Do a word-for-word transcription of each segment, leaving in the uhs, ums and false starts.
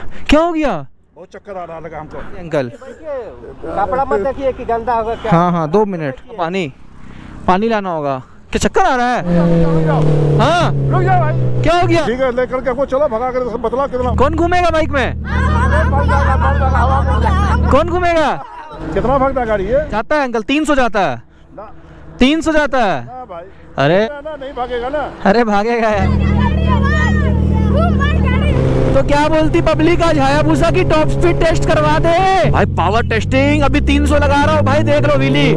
क्या हो गया? बहुत चक्कर आ रहा लगा हमको। अंकल कपड़ा मत देखिए कि गंदा होगा क्या। हाँ हाँ दो मिनट, पानी पानी लाना होगा। क्या चक्कर आ रहा है? हाँ रुक जाओ भाई। क्या हो गया? ठीक है लेकर के हमको चलो, भगा कर बतला कितना कौन घूमेगा बाइक में? कौन घूमेगा? कितना भागता गाड़ी है? जाता है अंकल, तीन सौ जाता है, ना तीन सौ जाता है। ना भाई, अरे ना नहीं भागेगा ना। अरे भागेगा यार। तो क्या बोलती पब्लिक, आज हायाबुसा की टॉप स्पीड टेस्ट करवा दे भाई। पावर टेस्टिंग अभी तीन सौ लगा रहा हूँ भाई, देख लो व्हीली।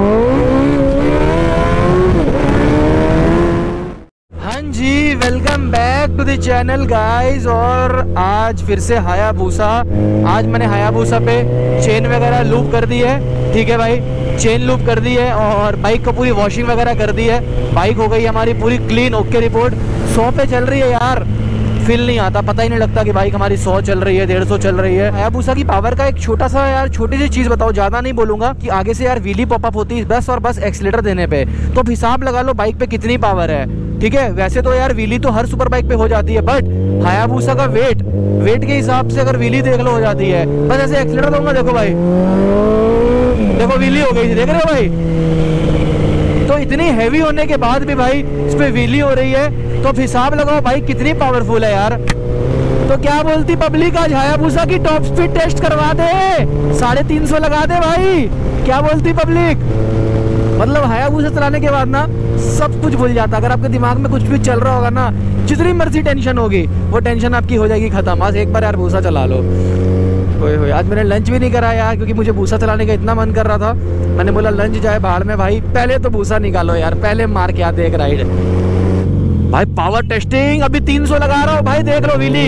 हाँ जी, welcome back to the channel guys. और आज फिर से हायाबुसा, आज मैंने हायाबुसा पे चेन वगैरह लूप कर दी है। ठीक है भाई, चेन लूप कर दी है और बाइक को पूरी वॉशिंग वगैरह कर दी है। बाइक हो गई हमारी पूरी क्लीन, ओके रिपोर्ट। सौ पे चल रही है यार, फील नहीं आता, पता ही नहीं लगता कि बाइक हमारी सौ चल रही है, डेढ़ सौ चल रही है। हायाबुसा की पावर का एक छोटा सा यार, छोटी सी चीज बताओ, ज्यादा नहीं बोलूंगा, कि आगे से यार व्हीली पॉपअप होती है बस और बस एक्सीलेटर देने पे। तो अब हिसाब लगा लो बाइक पे कितनी पावर है। ठीक है, वैसे तो यार व्हीली तो हर सुपर बाइक पे हो जाती है, बट हायाबुसा का वेट वेट के हिसाब से अगर व्हीली देख लो हो जाती है। बस ऐसे एक्सीलेटर दूंगा, देखो भाई, देखो व्हीली हो गई, देख रहे हो भाई। तो इतनी हैवी होने के बाद भी भाई इस पे व्हीली हो रही है, तो हिसाब लगाओ बाइक कितनी पावरफुल है यार। तो क्या बोलती पब्लिक, आज हायाबुसा की टॉप स्पीड टेस्ट करवा दे, साढ़े तीन सौ लगा दे भाई। क्या बोलती पब्लिक? मतलब हायाबुसा चलाने के बाद ना सब कुछ भूल जाता। अगर आपके दिमाग में कुछ भी चल रहा होगा ना, जितनी मर्जी टेंशन होगी, वो टेंशन आपकी हो जाएगी खत्म। आज एक बार यार भूसा चला लो। ओए होए, आज मैंने लंच भी नहीं करा यार, क्योंकि मुझे भूसा चलाने का इतना मन कर रहा था। मैंने बोला लंच जाए बाहर में भाई, पहले तो भूसा निकालो यार, पहले मार के आते एक राइड भाई। पावर टेस्टिंग अभी तीन सौ लगा रहा हूँ भाई, देख लो व्हीली।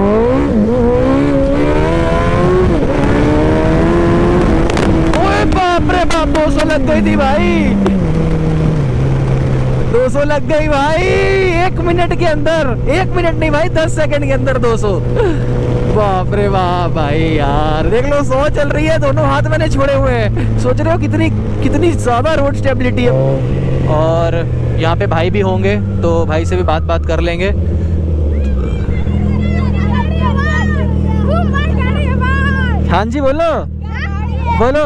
ओए बाप रे बाप, दो सौ लग गई थी भाई, दो सौ लग गई भाई एक मिनट के अंदर। एक मिनट नहीं भाई, दस सेकंड के अंदर दो सौ। बाप रे बाप भाई यार, देख लो सौ चल रही है, दोनों हाथ मैंने छोड़े हुए हैं। सोच रहे हो कितनी कितनी ज्यादा रोड स्टेबिलिटी है। और यहाँ पे भाई भी होंगे, तो भाई से भी बात बात कर लेंगे। हाँ जी बोलो बोलो।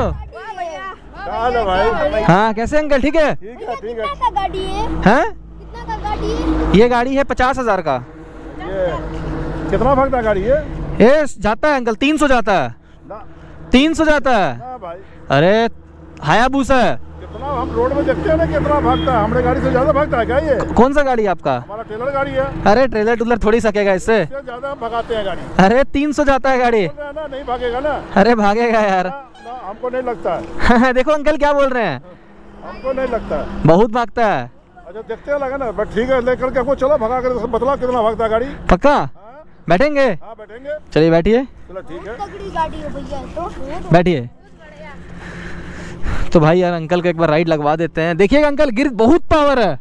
भाई हाँ कैसे अंकल, ठीक है? ठीक है ठीक है। कितना का गाड़ी है? हैं? कितना का गाड़ी है? ये गाड़ी है पचास हजार का। ये कितना भागता गाड़ी है? ये जाता है अंकल, तीन सौ जाता है, ना तीन सौ जाता है। ना भाई, अरे हायाबुसा है। कितना हम रोड में देखते हैं ना कितना भागता है, हमारे गाड़ी से ज्यादा भागता है क्या ये? कौन सा गाड़ी है आपका? हमारा ट्रेलर गाड़ी है, अरे ट्रेलर टूलर थोड़ी सकेगा इससे। इससे ज्यादा हम भगाते हैं गाड़ी। अरे तीन सौ जाता है गाड़ी। ना, ना नहीं भागेगा ना। अरे भागेगा यार। ना, ना, हमको नहीं लगता है। देखो अंकल क्या बोल रहे हैं, हमको नहीं लगता है। बहुत भागता है। अच्छा देखते हैं लगा ना, बट ठीक है लेकर के हमको चलो, भगा कर बतला कितना भागता है गाड़ी। पक्का हाँ? बैठेंगे? हाँ बैठेंगे, चलिए बैठिए, चलो ठीक है। तगड़ी गाड़ी है भैया, तो बैठिए। तो भाई यार अंकल को एक बार राइड लगवा देते हैं। देखिएगा अंकल, गिर बहुत पावर है।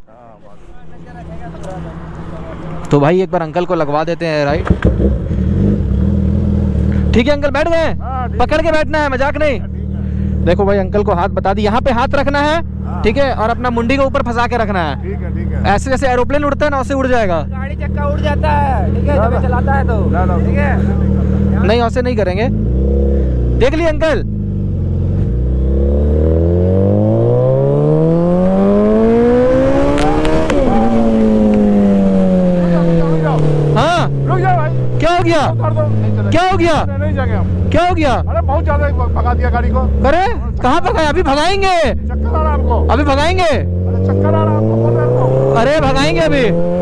तो भाई एक बार अंकल को लगवा देते हैं राइड। ठीक है अंकल, बैठ गए? पकड़ के बैठना है, मजाक नहीं। देखो भाई अंकल को हाथ बता दी, यहाँ पे हाथ रखना है, ठीक है, और अपना मुंडी को ऊपर फंसा के रखना है। ठीक है ठीक है। ऐसे जैसे एरोप्लेन उड़ता है ना, उससे उड़ जाएगा। गाड़ी चक्का उड़ जाता है, ठीक है, जब चलाता है तो ठीक है। नहीं ऐसे नहीं करेंगे, देख लिए अंकल। हाँ रुक जाओ भाई। क्या हो गया? क्या हो गया? नहीं जाएंगे हम। क्या हो गया? अरे बहुत ज्यादा भगा दिया गाड़ी को। अरे कहाँ भगाए? अभी भगाएंगे, चक्कर आ रहा है हमको। अभी भगाएंगे। अरे चक्कर आ रहा है हमको, बोल रहे हैं हमको। अरे भगाएंगे अभी।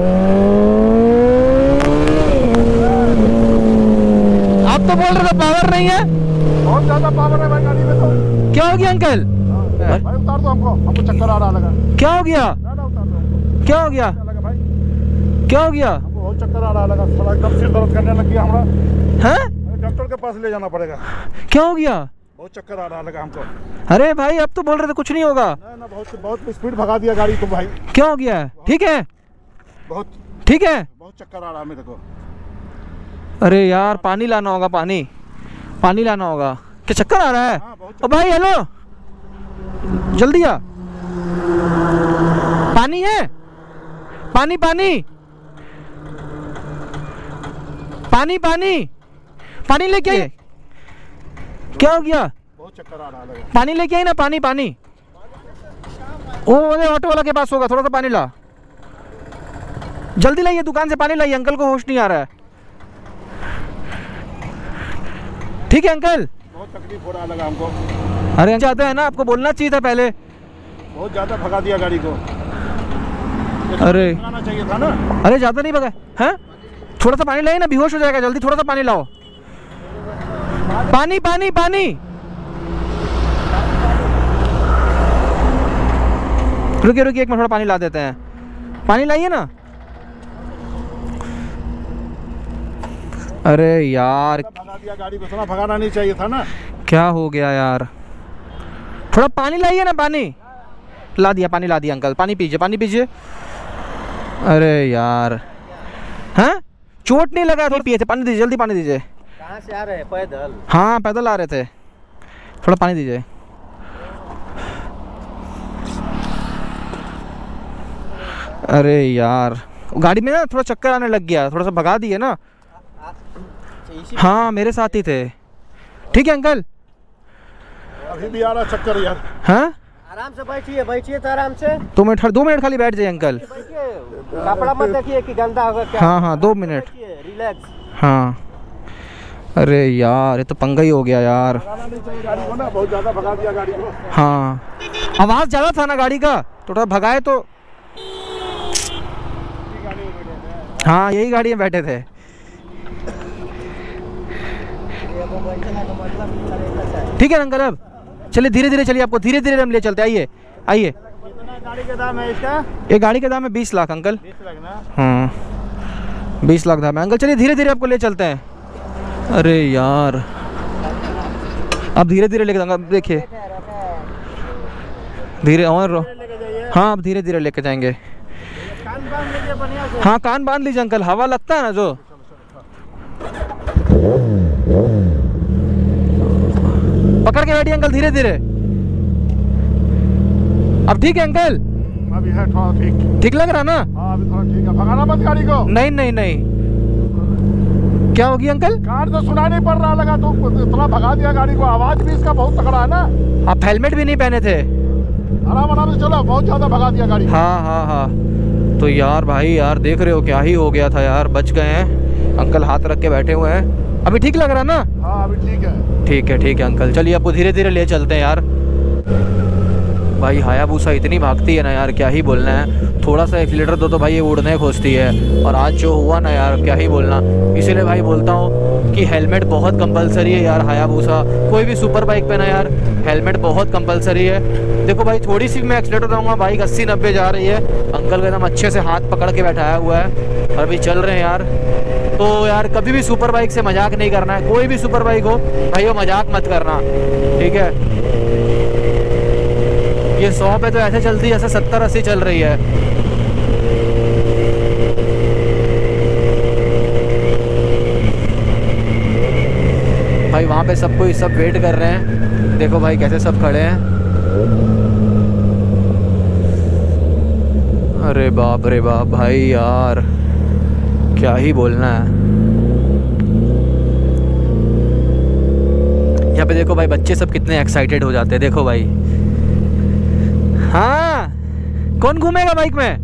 आप तो बोल रहे थे पावर नहीं है। बहुत ज्यादा पावर है भाई गाड़ी में तो। क्या हो गया अंकल? भाई उतार दो हमको, हमको चक्कर आ रहा लगा। क्या हो गया? ना ना उतार दो हमको। क्या हो गया? क्या लगा भाई? क्या हो गया? हमको बहुत चक्कर आ रहा लगा, थोड़ा एकदम सिर दर्द करने लग गया हमारा। हैं? डॉक्टर के पास ले जाना पड़ेगा। क्या हो गया? बहुत चक्कर आ रहा लगा हमको। अरे भाई अब तो बोल रहे थे कुछ नहीं होगा। ना ना बहुत बहुत स्पीड भगा दिया गाड़ी को भाई। क्या हो गया? ठीक है, बहुत ठीक है। बहुत चक्कर आ रहा है मेरे को। अरे यार पानी लाना होगा, पानी पानी लाना होगा। क्या चक्कर आ रहा है? हाँ, बहुत ओ भाई हेलो, जल्दी आ, पानी है? पानी पानी पानी पानी पानी लेके आइए। क्या हो गया? बहुत चक्कर आ रहा है। पानी लेके आई ना, पानी पानी। वो वाले ऑटो वाला के पास होगा, थोड़ा सा पानी ला, जल्दी लाइए, दुकान से पानी लाइए, अंकल को होश नहीं आ रहा है। ठीक है अंकल। बहुत तकलीफ हो रहा लगा हमको। अरे चाहते हैं ना, आपको बोलना चाहिए था पहले। बहुत ज़्यादा भगा दिया गाड़ी को। अरे भगाना चाहिए था ना। अरे ज़्यादा नहीं भगा है, थोड़ा सा पानी लाइए ना, बेहोश हो जाएगा, जल्दी थोड़ा सा पानी लाओ। पानी पानी पानी। रुकिए रुकिए, एक मिनट, थोड़ा पानी ला देते हैं, पानी लाइए ना। अरे यार भगा दिया गाड़ी को, थोड़ा भगाना नहीं चाहिए था ना। क्या हो गया यार, थोड़ा पानी लाइए ना, पानी ला दिया, पानी ला दिया अंकल, पानी पीजिए, पानी पीजिए। अरे यार, हैं चोट नहीं लगा? थोड़ा पिए थे, पानी दीजिए, जल्दी पानी दीजिए। कहाँ से आ रहे हैं? पैदल? हाँ पैदल आ रहे थे, थोड़ा पानी दीजिए। अरे यार गाड़ी में ना थोड़ा चक्कर आने लग गया, थोड़ा सा भगा दिए ना। हाँ मेरे साथ ही थे। ठीक है अंकल। अभी भी आ रहा चक्कर यार। हाँ आराम से बैठिए, बैठिए तो आराम से। दो मिनट, दो मिनट खाली बैठ जाइए अंकल। बैठिए, कपड़ा मत देखिए कि गंदा होगा क्या। हाँ हाँ दो मिनट, रिलैक्स। हाँ। अरे यार ये तो पंगा ही हो गया यार। भगाना नहीं चाहिए गाड़ी को ना, बहुत ज़्यादा भगा दिया गाड़ी को। हाँ आवाज़ ज़्यादा था ना गाड़ी का, थोड़ा भगाए तो। हाँ यही गाड़ी में बैठे थे। ठीक है अंकल, अब चलिए धीरे धीरे चलिए, आपको धीरे धीरे हम ले चलते, आइए आइए। कितना गाड़ी का दाम है इसका? ये गाड़ी का दाम है बीस लाख अंकल। बीस लाख ना? हाँ बीस लाख दाम है अंकल, चलिए धीरे धीरे आपको ले चलते हैं। अरे यार अब धीरे धीरे लेके जाऊंगा, देखिए धीरे, और हाँ अब धीरे धीरे लेके जाएंगे। कान बांध लीजिए बढ़िया से। हाँ कान बांध लीजिए अंकल, हवा लगता है ना जो। पकड़ के बैठिए अंकल, धीरे धीरे। अब ठीक है अंकल? अभी है थोड़ा ठीक। ठीक लग रहा ना? हाँ अभी थोड़ा ठीक है। भगाना मत गाड़ी को। नहीं नहीं नहीं। क्या होगी अंकल? कार तो सुना नहीं पड़ रहा लगा, तो थोड़ा भगा दिया गाड़ी को। आवाज भी इसका बहुत तगड़ा है ना। आप हेलमेट भी नहीं पहने थे? आराम आराम से चलो, बहुत ज्यादा भगा दिया गाड़ी। हाँ हाँ हाँ। तो यार भाई यार देख रहे हो क्या ही हो गया था यार, बच गए हैं। अंकल हाथ रख के बैठे हुए हैं। अभी ठीक लग रहा ना? हाँ अभी ठीक है। ठीक है ठीक है अंकल, चलिए आपको धीरे धीरे ले चलते हैं यार। भाई हायाबूसा इतनी भागती है ना यार, क्या ही बोलना है। थोड़ा सा एक्सीलेटर दो तो भाई ये उड़ने खोजती है, और आज जो हुआ ना यार क्या ही बोलना। इसीलिए भाई बोलता हूँ कि हेलमेट बहुत कंपलसरी है यार। हायाबूसा कोई भी सुपर बाइक पे ना यार हेलमेट बहुत कंपलसरी है। देखो भाई थोड़ी सी मैं एक्सीलेटर दूंगा, बाइक अस्सी नब्बे जा रही है, अंकल को एकदम अच्छे से हाथ पकड़ के बैठाया हुआ है और अभी चल रहे हैं यार। तो यार कभी भी सुपर बाइक से मजाक नहीं करना है, कोई भी सुपर बाइक हो भाई वो मजाक मत करना, ठीक है। ये सौ पे तो ऐसे चलती है जैसे सत्तर अस्सी चल रही है। भाई वहाँ पे सब कोई सब वेट कर रहे हैं, देखो भाई कैसे सब खड़े हैं। अरे बाप रे बाप भाई यार क्या ही बोलना है। यहाँ पे देखो भाई बच्चे सब कितने एक्साइटेड हो जाते हैं, देखो भाई। हाँ कौन घूमेगा बाइक में?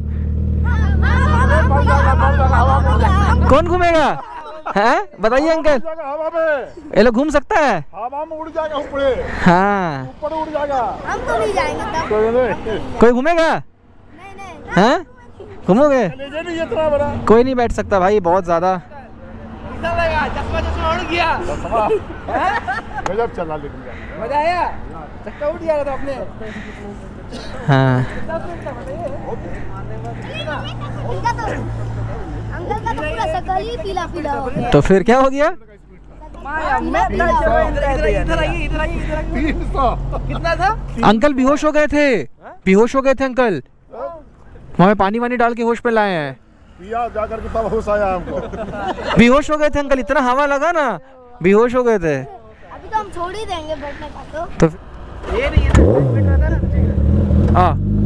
कौन घूमेगा हैं बताइए अंकल। हवा में ये लोग घूम सकता है? हवा में उड़ जाएगा ऊपर। हाँ ऊपर उड़ जाएगा। हम तो नहीं जाएंगे तब। कोई नहीं। कोई घूमेगा? नहीं नहीं। हैं घूमोगे? लीजिए नहीं, ये इतना बड़ा। कोई नहीं बैठ सकता भाई, बहुत ज्यादा। चश्मा चश्मा उड़ गया। गजब चला लेकिन। मजा आया? चक्का उड़ गया था अपने। हाँ इनका तो अंकल का तो पूरा शकल ही पीला पीला हो गया। तो फिर क्या हो गया? तीन सौ। कितना था? अंकल बेहोश हो गए थे, बेहोश हो गए थे अंकल। वहाँ पानी वानी डाल के होश पे लाए हैं। पिया जाकर के तब होश आया हमको। बेहोश हो गए थे अंकल, इतना हवा लगा ना बेहोश हो गए थे। अभी तो हम छोड़ ही देंगे बैठने का तो। तो ये नहीं है ना, हाँ